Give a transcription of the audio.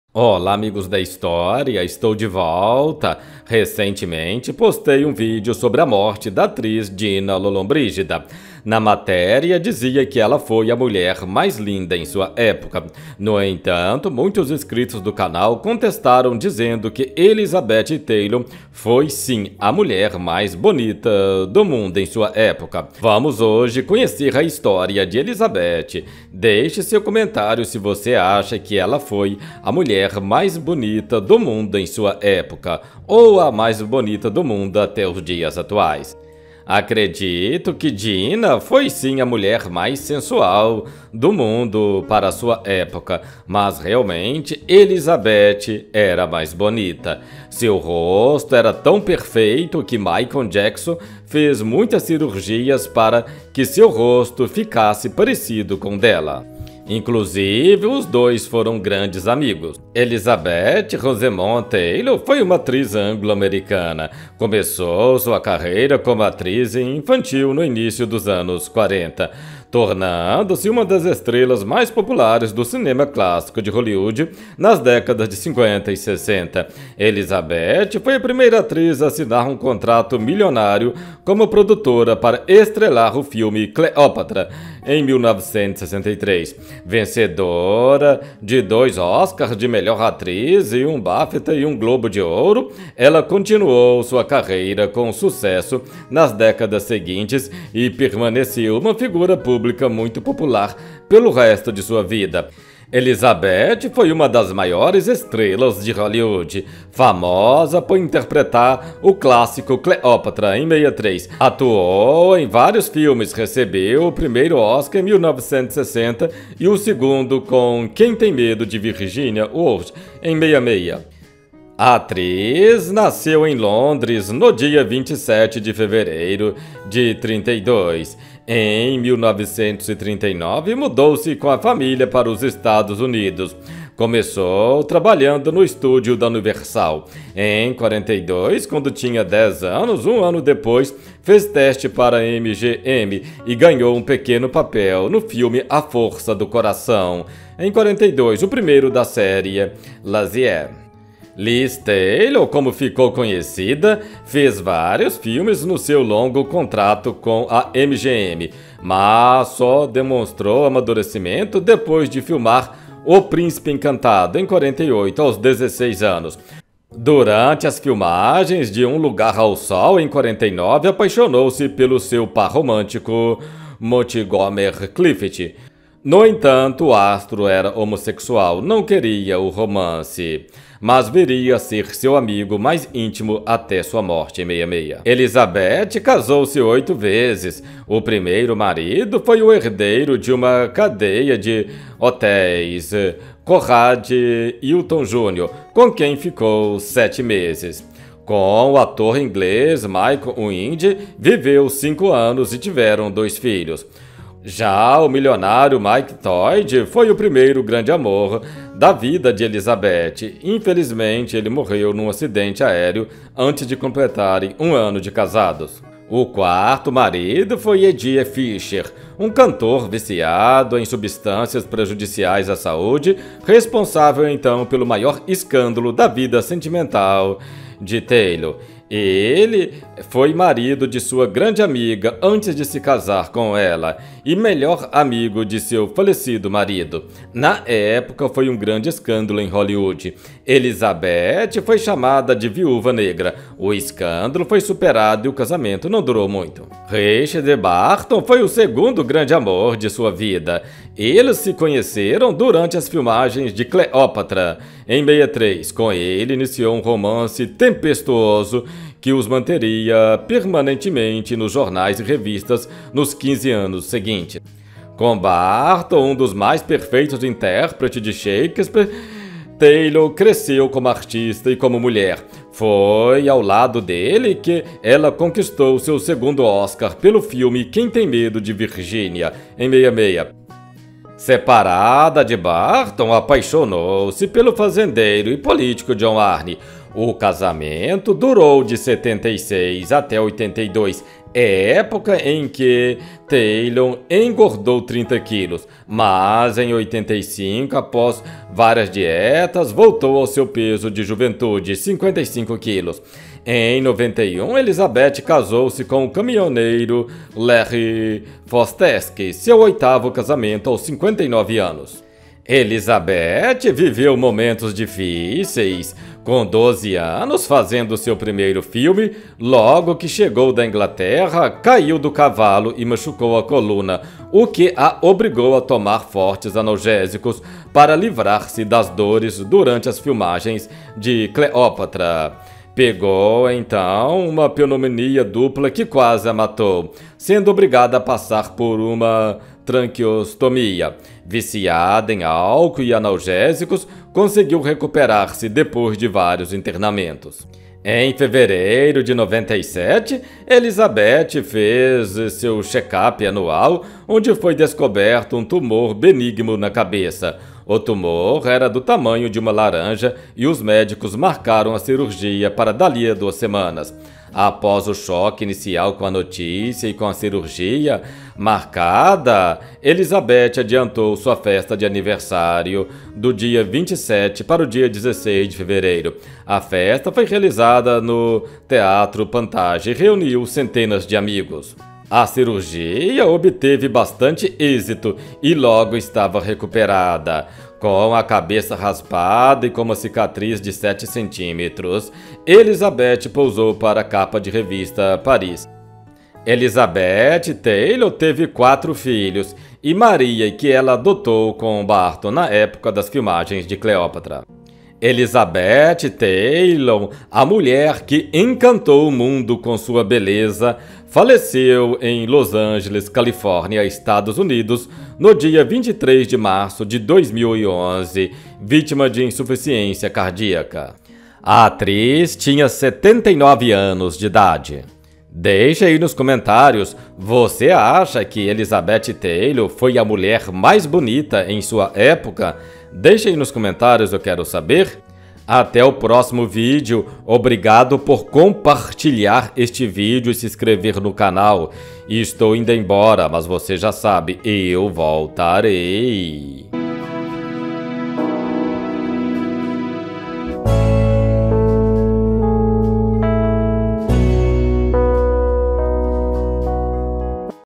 Olá, amigos da história, estou de volta. Recentemente postei um vídeo sobre a morte da atriz Gina Lollobrigida. Na matéria dizia que ela foi a mulher mais linda em sua época. No entanto, muitos inscritos do canal contestaram dizendo que Elizabeth Taylor foi sim a mulher mais bonita do mundo em sua época. Vamos hoje conhecer a história de Elizabeth. Deixe seu comentário se você acha que ela foi a mulher mais bonita do mundo em sua época ou a mais bonita do mundo até os dias atuais. Acredito que Gina foi sim a mulher mais sensual do mundo para sua época, mas realmente Elizabeth era mais bonita. Seu rosto era tão perfeito que Michael Jackson fez muitas cirurgias para que seu rosto ficasse parecido com o dela. Inclusive, os dois foram grandes amigos. Elizabeth Rosamond Taylor foi uma atriz anglo-americana. Começou sua carreira como atriz infantil no início dos anos 40, tornando-se uma das estrelas mais populares do cinema clássico de Hollywood nas décadas de 50 e 60. Elizabeth foi a primeira atriz a assinar um contrato milionário como produtora para estrelar o filme Cleópatra, em 1963. Vencedora de 2 Oscars de melhor atriz e um BAFTA e um Globo de Ouro, ela continuou sua carreira com sucesso nas décadas seguintes e permaneceu uma figura pública muito popular pelo resto de sua vida. Elizabeth foi uma das maiores estrelas de Hollywood, famosa por interpretar o clássico Cleópatra em 63. Atuou em vários filmes, recebeu o primeiro Oscar em 1960 e o segundo com Quem Tem Medo de Virginia Woolf em 66. A atriz nasceu em Londres no dia 27 de fevereiro de 32. Em 1939, mudou-se com a família para os Estados Unidos. Começou trabalhando no estúdio da Universal. Em 42, quando tinha 10 anos, um ano depois, fez teste para a MGM e ganhou um pequeno papel no filme A Força do Coração. Em 42, o primeiro da série Lazier. Liz Taylor, como ficou conhecida, fez vários filmes no seu longo contrato com a MGM, mas só demonstrou amadurecimento depois de filmar O Príncipe Encantado, em 48, aos 16 anos. Durante as filmagens de Um Lugar ao Sol, em 49, apaixonou-se pelo seu par romântico Montgomery Clift. No entanto, o astro era homossexual, não queria o romance, mas viria a ser seu amigo mais íntimo até sua morte em 66. Elizabeth casou-se 8 vezes. O primeiro marido foi o herdeiro de uma cadeia de hotéis, Conrad Hilton Jr., com quem ficou 7 meses. Com o ator inglês Michael Wind, viveu 5 anos e tiveram 2 filhos. Já o milionário Mike Todd foi o primeiro grande amor da vida de Elizabeth. Infelizmente, ele morreu num acidente aéreo antes de completarem 1 ano de casados. O quarto marido foi Eddie Fisher, um cantor viciado em substâncias prejudiciais à saúde, responsável então pelo maior escândalo da vida sentimental de Taylor. Ele foi marido de sua grande amiga antes de se casar com ela e melhor amigo de seu falecido marido. Na época, foi um grande escândalo em Hollywood. Elizabeth foi chamada de viúva negra. O escândalo foi superado e o casamento não durou muito. Richard Barton foi o segundo grande amor de sua vida. Eles se conheceram durante as filmagens de Cleópatra, em 63. Com ele, iniciou um romance tempestuoso que os manteria permanentemente nos jornais e revistas nos 15 anos seguintes. Com Barton, um dos mais perfeitos intérpretes de Shakespeare, Taylor cresceu como artista e como mulher. Foi ao lado dele que ela conquistou seu segundo Oscar pelo filme Quem Tem Medo de Virginia, em 66. Separada de Barton, apaixonou-se pelo fazendeiro e político John Arne. O casamento durou de 76 até 82, época em que Taylor engordou 30 quilos, mas em 85, após várias dietas, voltou ao seu peso de juventude, 55 quilos. Em 91, Elizabeth casou-se com o caminhoneiro Larry Fosteski, seu 8º casamento aos 59 anos. Elizabeth viveu momentos difíceis. Com 12 anos, fazendo seu primeiro filme, logo que chegou da Inglaterra, caiu do cavalo e machucou a coluna, o que a obrigou a tomar fortes analgésicos para livrar-se das dores durante as filmagens de Cleópatra. Pegou, então, uma pneumonia dupla que quase a matou, sendo obrigada a passar por uma traqueostomia. Viciada em álcool e analgésicos, conseguiu recuperar-se depois de vários internamentos. Em fevereiro de 97, Elizabeth fez seu check-up anual, onde foi descoberto um tumor benigno na cabeça. O tumor era do tamanho de uma laranja e os médicos marcaram a cirurgia para dali a 2 semanas. Após o choque inicial com a notícia e com a cirurgia marcada, Elizabeth adiantou sua festa de aniversário do dia 27 para o dia 16 de fevereiro. A festa foi realizada no Teatro Pantage e reuniu centenas de amigos. A cirurgia obteve bastante êxito e logo estava recuperada. Com a cabeça raspada e com uma cicatriz de 7 centímetros, Elizabeth pousou para a capa de revista Paris. Elizabeth Taylor teve 4 filhos e Maria, que ela adotou com Barton na época das filmagens de Cleópatra. Elizabeth Taylor, a mulher que encantou o mundo com sua beleza, faleceu em Los Angeles, Califórnia, Estados Unidos, no dia 23 de março de 2011, vítima de insuficiência cardíaca. A atriz tinha 79 anos de idade. Deixe aí nos comentários, você acha que Elizabeth Taylor foi a mulher mais bonita em sua época? Deixe aí nos comentários, eu quero saber. Até o próximo vídeo. Obrigado por compartilhar este vídeo e se inscrever no canal. Estou indo embora, mas você já sabe, eu voltarei.